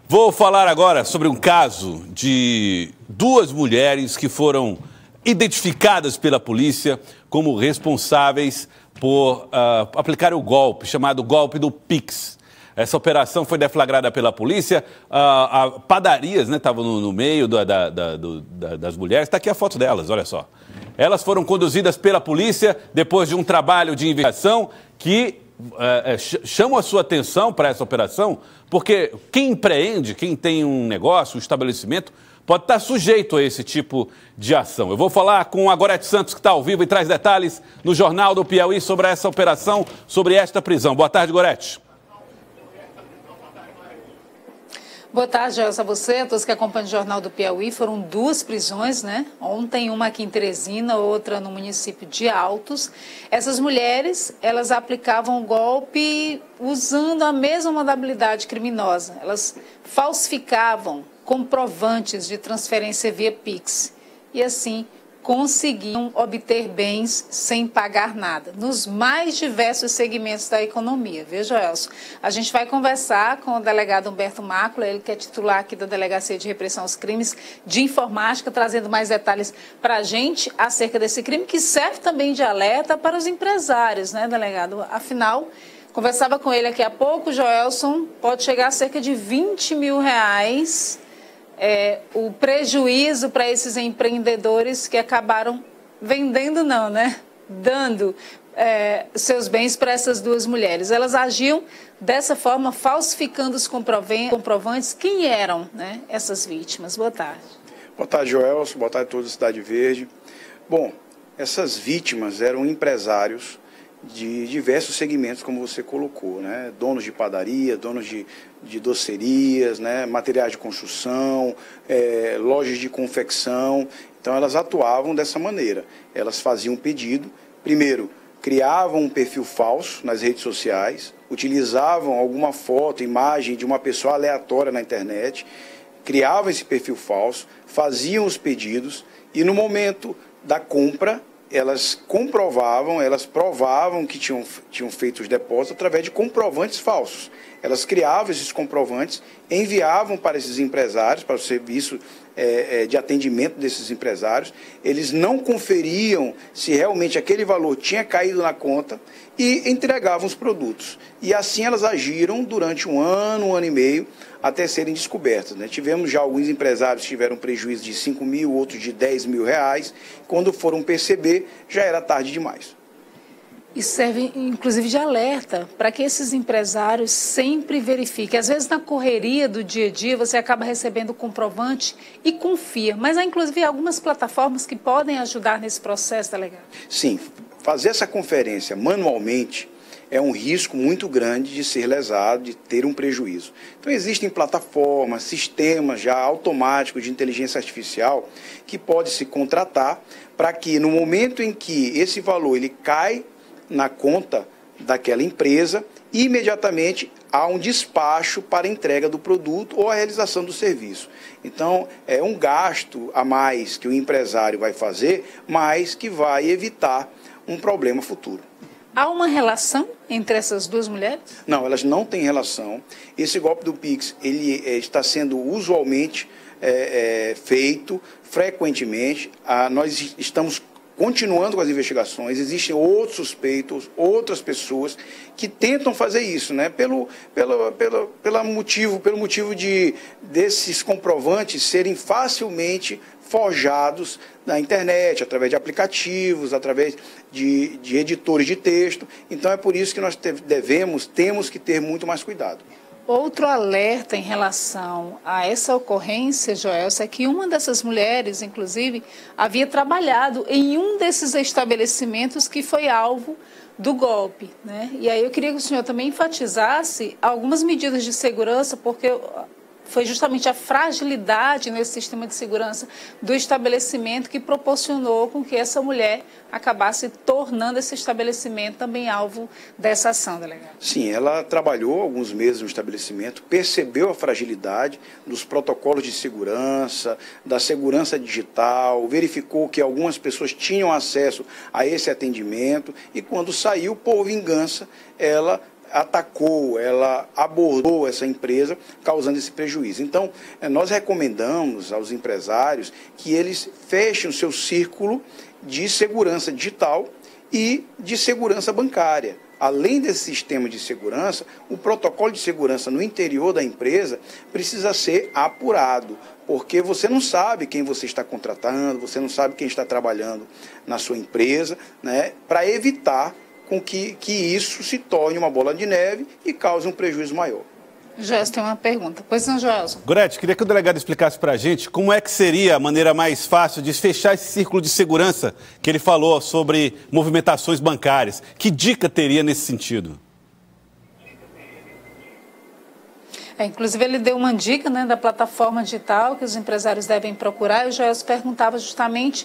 Vou falar agora sobre um caso de duas mulheres que foram identificadas pela polícia como responsáveis por aplicar o golpe, chamado golpe do Pix. Essa operação foi deflagrada pela polícia, padarias estavam no meio das mulheres. Está aqui a foto delas, olha só. Elas foram conduzidas pela polícia depois de um trabalho de investigação que chamam a sua atenção para essa operação, porque quem empreende, quem tem um negócio, um estabelecimento, pode estar sujeito a esse tipo de ação. Eu vou falar com a Gorete Santos, que está ao vivo e traz detalhes no Jornal do Piauí sobre essa operação, sobre esta prisão. Boa tarde, Gorete. Boa tarde, Gelson, a você, a todos que acompanham o Jornal do Piauí. Foram duas prisões, né? Ontem, uma aqui em Teresina, outra no município de Altos. Essas mulheres, elas aplicavam o golpe usando a mesma modalidade criminosa. Elas falsificavam comprovantes de transferência via Pix. E assim, conseguiam obter bens sem pagar nada, nos mais diversos segmentos da economia. Veja, Elcio, a gente vai conversar com o delegado Humberto Mácula, ele que é titular aqui da Delegacia de Repressão aos Crimes de Informática, trazendo mais detalhes para a gente acerca desse crime, que serve também de alerta para os empresários, né, delegado? Afinal, conversava com ele aqui há pouco, Joelson, pode chegar a cerca de R$20 mil, o prejuízo para esses empreendedores que acabaram vendendo, não, né? Dando seus bens para essas duas mulheres. Elas agiam dessa forma, falsificando os comprovantes. Quem eram, né, essas vítimas? Boa tarde. Boa tarde, Joelson. Boa tarde a todos da Cidade Verde. Bom, essas vítimas eram empresários de diversos segmentos, como você colocou, né? Donos de padaria, donos de docerias, né? Materiais de construção, lojas de confecção. Então, elas atuavam dessa maneira. Elas faziam um pedido, primeiro, criavam um perfil falso nas redes sociais, utilizavam alguma foto, imagem de uma pessoa aleatória na internet, criavam esse perfil falso, faziam os pedidos e, no momento da compra, elas comprovavam, elas provavam que tinham feito os depósitos através de comprovantes falsos. Elas criavam esses comprovantes, enviavam para esses empresários, para o serviço de atendimento desses empresários. Eles não conferiam se realmente aquele valor tinha caído na conta e entregavam os produtos. E assim elas agiram durante um ano e meio, até serem descobertas, né? Tivemos já alguns empresários que tiveram prejuízo de R$5 mil, outros de R$10 mil. Quando foram perceber, já era tarde demais. Isso serve, inclusive, de alerta para que esses empresários sempre verifiquem. Às vezes, na correria do dia a dia, você acaba recebendo o comprovante e confia. Mas há, inclusive, algumas plataformas que podem ajudar nesse processo, delegado? Sim, fazer essa conferência manualmente é um risco muito grande de ser lesado, de ter um prejuízo. Então, existem plataformas, sistemas já automáticos de inteligência artificial que pode se contratar para que, no momento em que esse valor ele cai na conta daquela empresa, imediatamente há um despacho para a entrega do produto ou a realização do serviço. Então, é um gasto a mais que o empresário vai fazer, mas que vai evitar um problema futuro. Há uma relação entre essas duas mulheres? Não, elas não têm relação. Esse golpe do Pix ele está sendo usualmente feito frequentemente. Nós estamos continuando com as investigações, existem outros suspeitos, outras pessoas que tentam fazer isso, né? Pelo motivo desses comprovantes serem facilmente forjados na internet, através de aplicativos, através de editores de texto. Então é por isso que nós temos que ter muito mais cuidado. Outro alerta em relação a essa ocorrência, Joelson, é que uma dessas mulheres, inclusive, havia trabalhado em um desses estabelecimentos que foi alvo do golpe, né? E aí eu queria que o senhor também enfatizasse algumas medidas de segurança, porque foi justamente a fragilidade nesse sistema de segurança do estabelecimento que proporcionou com que essa mulher acabasse tornando esse estabelecimento também alvo dessa ação, delegado. Sim, ela trabalhou alguns meses no estabelecimento, percebeu a fragilidade dos protocolos de segurança, da segurança digital, verificou que algumas pessoas tinham acesso a esse atendimento e quando saiu, por vingança, ela atacou, ela abordou essa empresa, causando esse prejuízo. Então, nós recomendamos aos empresários que eles fechem o seu círculo de segurança digital e de segurança bancária. Além desse sistema de segurança, o protocolo de segurança no interior da empresa precisa ser apurado, porque você não sabe quem você está contratando, você não sabe quem está trabalhando na sua empresa, né, para evitar com que isso se torne uma bola de neve e cause um prejuízo maior. Joelson tem uma pergunta. Pois não, Joelson? Gorete, queria que o delegado explicasse para a gente como é que seria a maneira mais fácil de fechar esse círculo de segurança que ele falou sobre movimentações bancárias. Que dica teria nesse sentido? Inclusive, ele deu uma dica, né, da plataforma digital que os empresários devem procurar. E o Joelson perguntava justamente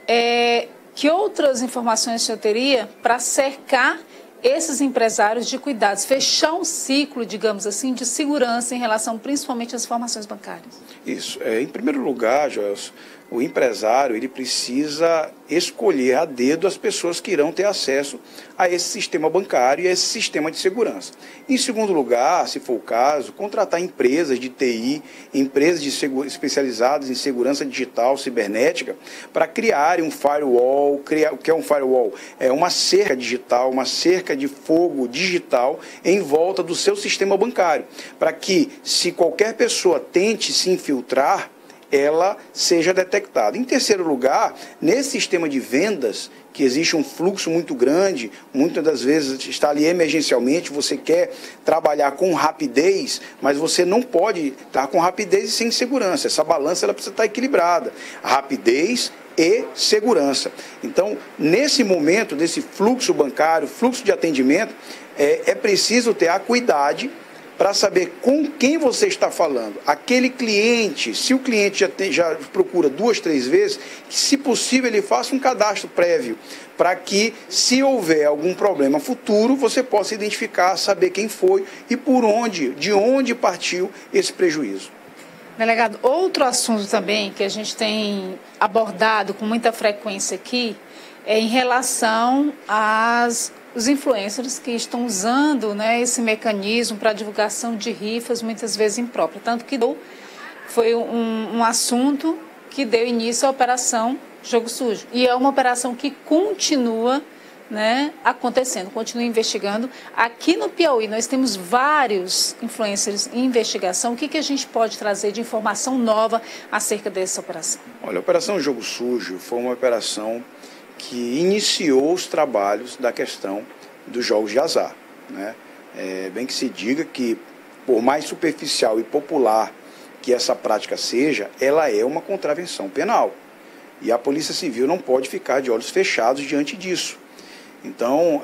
que outras informações o senhor teria para cercar esses empresários de cuidados, fechar um ciclo, digamos assim, de segurança em relação principalmente às informações bancárias. Isso. Em primeiro lugar, Joelson, o empresário ele precisa escolher a dedo as pessoas que irão ter acesso a esse sistema bancário e a esse sistema de segurança. Em segundo lugar, se for o caso, contratar empresas de TI, empresas especializadas em segurança digital, cibernética, para criarem um firewall. O que é um firewall? É uma cerca digital, uma cerca de fogo digital em volta do seu sistema bancário, para que, se qualquer pessoa tente se infiltrar, ela seja detectada. Em terceiro lugar, nesse sistema de vendas, que existe um fluxo muito grande, muitas das vezes está ali emergencialmente, você quer trabalhar com rapidez, mas você não pode estar com rapidez e sem segurança. Essa balança ela precisa estar equilibrada. Rapidez e segurança. Então, nesse momento, desse fluxo bancário, fluxo de atendimento, é preciso ter a acuidade para saber com quem você está falando. Aquele cliente, se o cliente já procura 2, 3 vezes, se possível ele faça um cadastro prévio, para que, se houver algum problema futuro, você possa identificar, saber quem foi e de onde partiu esse prejuízo. Delegado, outro assunto também que a gente tem abordado com muita frequência aqui é em relação os influencers que estão usando, né, esse mecanismo para divulgação de rifas, muitas vezes imprópria. Tanto que foi um assunto que deu início à operação Jogo Sujo. E é uma operação que continua, né, acontecendo, continua investigando. Aqui no Piauí nós temos vários influencers em investigação. O que a gente pode trazer de informação nova acerca dessa operação? Olha, a Operação Jogo Sujo foi uma operação que iniciou os trabalhos da questão dos jogos de azar, né? Bem que se diga que, por mais superficial e popular que essa prática seja, ela é uma contravenção penal. E a Polícia Civil não pode ficar de olhos fechados diante disso. Então,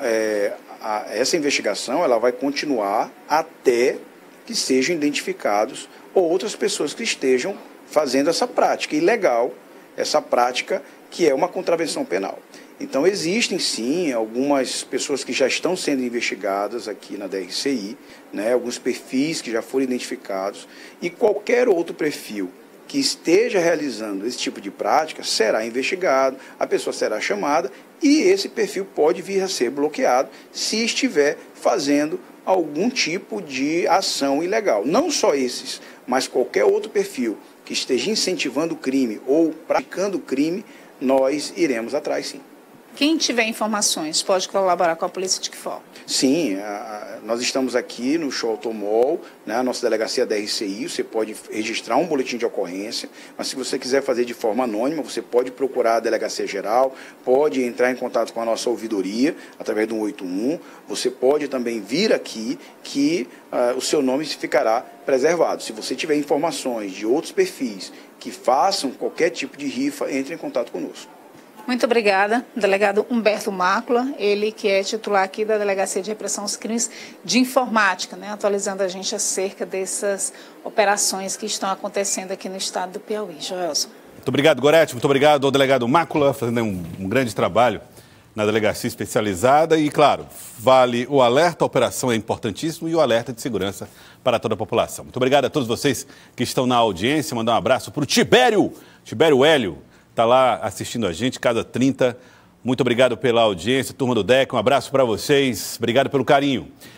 essa investigação ela vai continuar até que sejam identificados outras pessoas que estejam fazendo essa prática ilegal, essa prática que é uma contravenção penal. Então, existem sim algumas pessoas que já estão sendo investigadas aqui na DRCI, né, alguns perfis que já foram identificados, e qualquer outro perfil que esteja realizando esse tipo de prática será investigado, a pessoa será chamada e esse perfil pode vir a ser bloqueado se estiver fazendo algum tipo de ação ilegal. Não só esses, mas qualquer outro perfil que esteja incentivando o crime ou praticando o crime, nós iremos atrás, sim. Quem tiver informações pode colaborar com a polícia de que forma? Sim, nós estamos aqui no Show Automol, né, a nossa delegacia da RCI, você pode registrar um boletim de ocorrência, mas se você quiser fazer de forma anônima, você pode procurar a Delegacia Geral, pode entrar em contato com a nossa ouvidoria através do 181, você pode também vir aqui que o seu nome ficará preservado. Se você tiver informações de outros perfis que façam qualquer tipo de rifa, entre em contato conosco. Muito obrigada, delegado Humberto Mácula, ele que é titular aqui da Delegacia de Repressão aos Crimes de Informática, né, atualizando a gente acerca dessas operações que estão acontecendo aqui no estado do Piauí. Joelson. Muito obrigado, Gorete, muito obrigado ao delegado Mácula, fazendo um grande trabalho na delegacia especializada e, claro, vale o alerta, a operação é importantíssimo e o alerta de segurança para toda a população. Muito obrigado a todos vocês que estão na audiência, mandar um abraço para o Tibério Hélio, está lá assistindo a gente, Casa 30. Muito obrigado pela audiência, turma do DEC, um abraço para vocês, obrigado pelo carinho.